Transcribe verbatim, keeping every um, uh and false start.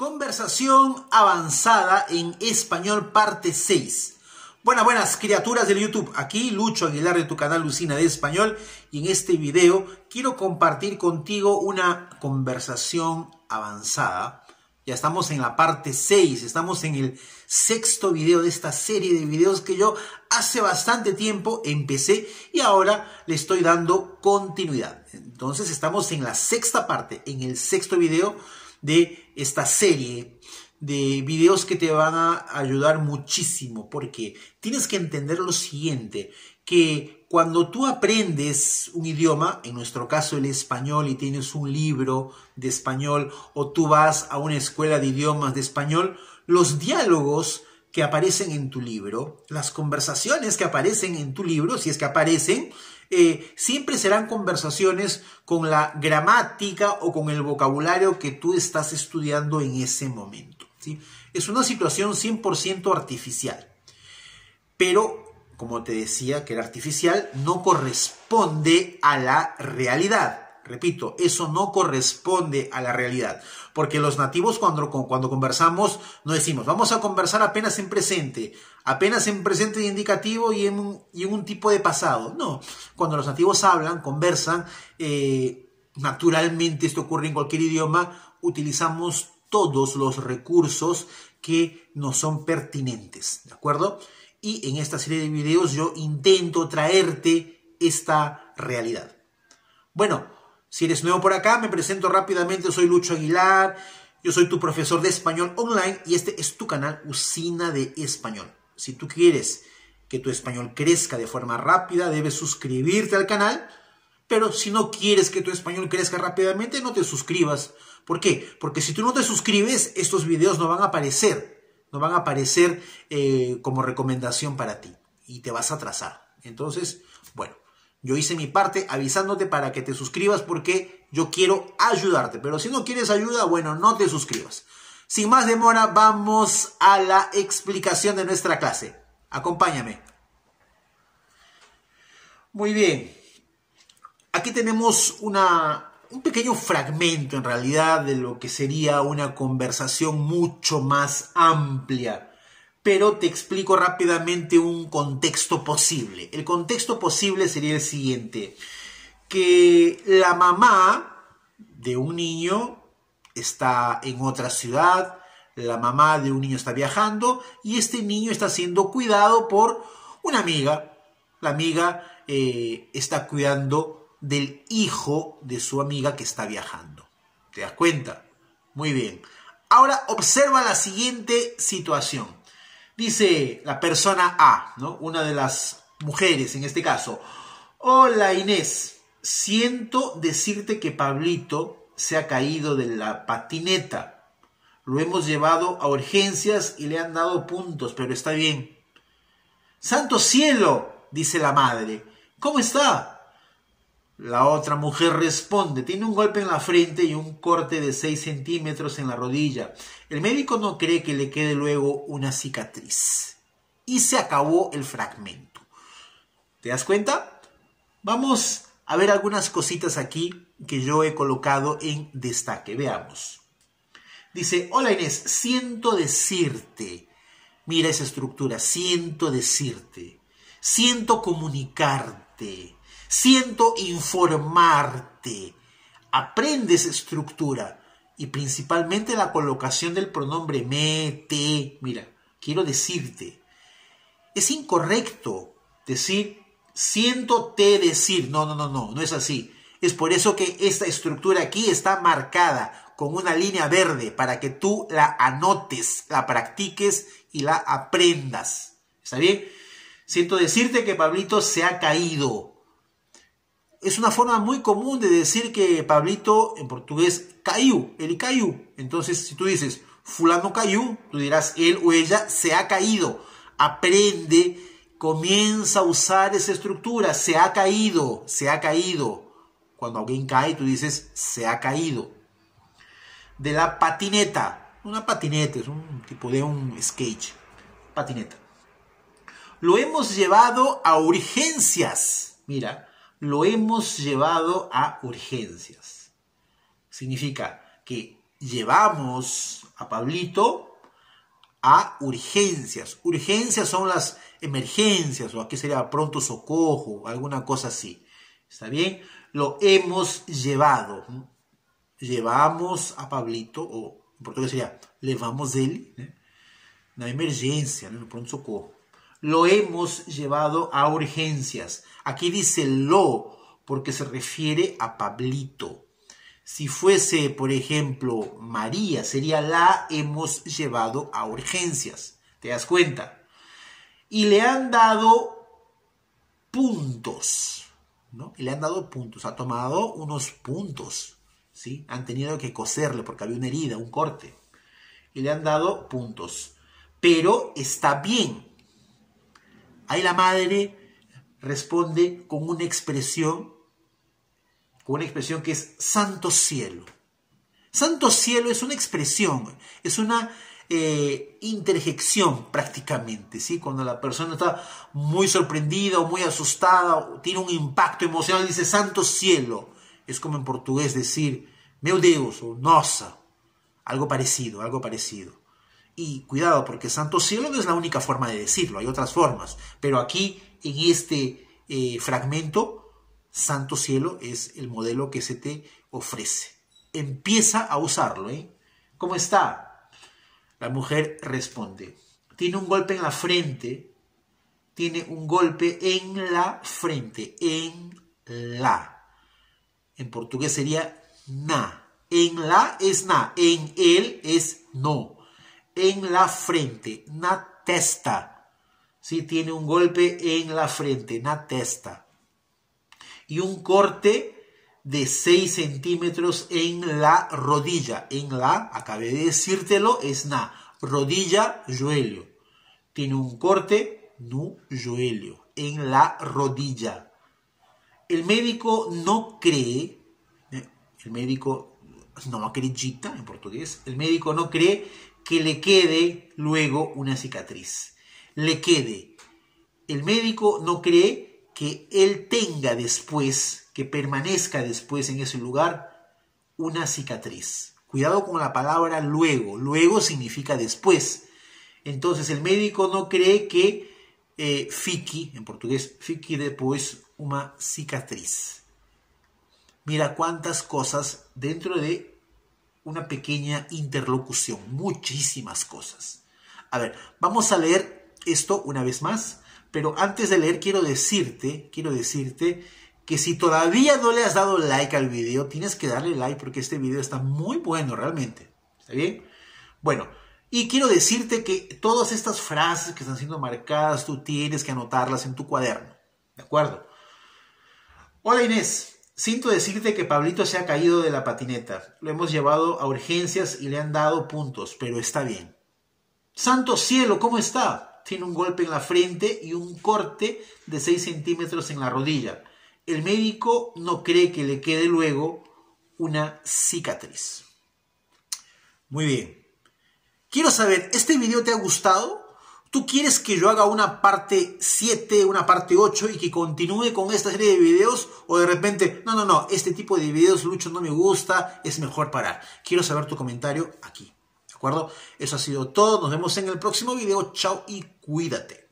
Conversación avanzada en español parte seis. Buenas, buenas criaturas del YouTube. Aquí Lucho Aguilar de tu canal Lucina de Español. Y en este video quiero compartir contigo una conversación avanzada. Ya estamos en la parte seis. Estamos en el sexto video de esta serie de videos que yo hace bastante tiempo empecé y ahora le estoy dando continuidad. Entonces estamos en la sexta parte, en el sexto video de esta serie de videos que te van a ayudar muchísimo, porque tienes que entender lo siguiente, que cuando tú aprendes un idioma, en nuestro caso el español, y tienes un libro de español o tú vas a una escuela de idiomas de español, los diálogos que aparecen en tu libro, las conversaciones que aparecen en tu libro, si es que aparecen, eh, siempre serán conversaciones con la gramática o con el vocabulario que tú estás estudiando en ese momento, ¿sí? Es una situación cien por ciento artificial, pero como te decía que era artificial, no corresponde a la realidad. Repito, eso no corresponde a la realidad, porque los nativos cuando, cuando conversamos no decimos, vamos a conversar apenas en presente, apenas en presente indicativo y en un, y en un tipo de pasado. No, cuando los nativos hablan, conversan, eh, naturalmente esto ocurre en cualquier idioma, utilizamos todos los recursos que nos son pertinentes, ¿de acuerdo? Y en esta serie de videos yo intento traerte esta realidad. Bueno, si eres nuevo por acá, me presento rápidamente, soy Lucho Aguilar, yo soy tu profesor de español online y este es tu canal Lucina de Español. Si tú quieres que tu español crezca de forma rápida, debes suscribirte al canal, pero si no quieres que tu español crezca rápidamente, no te suscribas. ¿Por qué? Porque si tú no te suscribes, estos videos no van a aparecer, no van a aparecer eh, como recomendación para ti y te vas a atrasar. Entonces, bueno. Yo hice mi parte avisándote para que te suscribas porque yo quiero ayudarte. Pero si no quieres ayuda, bueno, no te suscribas. Sin más demora, vamos a la explicación de nuestra clase. Acompáñame. Muy bien. Aquí tenemos una, un pequeño fragmento en realidad de lo que sería una conversación mucho más amplia. Pero te explico rápidamente un contexto posible. El contexto posible sería el siguiente, que la mamá de un niño está en otra ciudad, la mamá de un niño está viajando y este niño está siendo cuidado por una amiga. La amiga eh, está cuidando del hijo de su amiga que está viajando. ¿Te das cuenta? Muy bien. Ahora observa la siguiente situación. Dice la persona A, ¿no? Una de las mujeres en este caso. Hola Inés, siento decirte que Pablito se ha caído de la patineta. Lo hemos llevado a urgencias y le han dado puntos, pero está bien. ¡Santo cielo!, dice la madre. ¿Cómo está? La otra mujer responde, tiene un golpe en la frente y un corte de seis centímetros en la rodilla. El médico no cree que le quede luego una cicatriz. Y se acabó el fragmento. ¿Te das cuenta? Vamos a ver algunas cositas aquí que yo he colocado en destaque. Veamos. Dice, hola Inés, siento decirte. Mira esa estructura, siento decirte. Siento comunicarte. Siento informarte. Aprende esa estructura y principalmente la colocación del pronombre me, te. Mira, quiero decirte. Es incorrecto decir siento te decir. No, no, no, no, no es así. Es por eso que esta estructura aquí está marcada con una línea verde para que tú la anotes, la practiques y la aprendas. ¿Está bien? Siento decirte que Pablito se ha caído. Es una forma muy común de decir que Pablito, en portugués, caiu, ele caiu. Entonces, si tú dices, fulano caiu, tú dirás, él o ella se ha caído. Aprende, comienza a usar esa estructura, se ha caído, se ha caído. Cuando alguien cae, tú dices, se ha caído. De la patineta. Una patineta, es un tipo de un skate. Patineta. Lo hemos llevado a urgencias. Mira. Lo hemos llevado a urgencias. Significa que llevamos a Pablito a urgencias. Urgencias son las emergencias, o aquí sería pronto socorro, alguna cosa así. ¿Está bien? Lo hemos llevado. Llevamos a Pablito, o en portugués sería levamos ele, ¿eh? Na emergencia, ¿no? En pronto socorro. Lo hemos llevado a urgencias. Aquí dice lo, porque se refiere a Pablito. Si fuese, por ejemplo, María, sería la hemos llevado a urgencias. ¿Te das cuenta? Y le han dado puntos, ¿no? Y le han dado puntos. Ha tomado unos puntos, ¿sí? Han tenido que coserle porque había una herida, un corte. Y le han dado puntos. Pero está bien. Ahí la madre responde con una expresión, con una expresión que es santo cielo. Santo cielo es una expresión, es una eh, interjección prácticamente, ¿sí? Cuando la persona está muy sorprendida o muy asustada, o tiene un impacto emocional, dice santo cielo. Es como en portugués decir, meu Deus, o nossa, algo parecido, algo parecido. Y cuidado, porque santo cielo no es la única forma de decirlo, hay otras formas. Pero aquí, en este eh, fragmento, santo cielo es el modelo que se te ofrece. Empieza a usarlo, ¿eh? ¿Cómo está? La mujer responde. Tiene un golpe en la frente. Tiene un golpe en la frente. En la. En portugués sería na. En la es na. En él es no. En la frente, na testa. Sí, tiene un golpe en la frente, na testa. Y un corte de seis centímetros en la rodilla. En la, acabé de decírtelo, es na. Rodilla, joelho. Tiene un corte, no joelho. En la rodilla. El médico no cree, el médico no acredita en portugués, el médico no cree que le quede luego una cicatriz. Le quede. El médico no cree que él tenga después, que permanezca después en ese lugar, una cicatriz. Cuidado con la palabra luego. Luego significa después. Entonces el médico no cree que eh, fique, en portugués, fique después una cicatriz. Mira cuántas cosas dentro de una pequeña interlocución, muchísimas cosas. A ver, vamos a leer esto una vez más, pero antes de leer quiero decirte, quiero decirte que si todavía no le has dado like al video, tienes que darle like porque este video está muy bueno realmente. ¿Está bien? Bueno, y quiero decirte que todas estas frases que están siendo marcadas, tú tienes que anotarlas en tu cuaderno. ¿De acuerdo? Hola Inés. Siento decirte que Pablito se ha caído de la patineta. Lo hemos llevado a urgencias y le han dado puntos, pero está bien. Santo cielo, ¿cómo está? Tiene un golpe en la frente y un corte de seis centímetros en la rodilla. El médico no cree que le quede luego una cicatriz. Muy bien. Quiero saber, ¿este video te ha gustado? ¿Tú quieres que yo haga una parte siete, una parte ocho y que continúe con esta serie de videos? ¿O de repente, no, no, no, este tipo de videos, Lucho, no me gusta, es mejor parar? Quiero saber tu comentario aquí, ¿de acuerdo? Eso ha sido todo, nos vemos en el próximo video, chao y cuídate.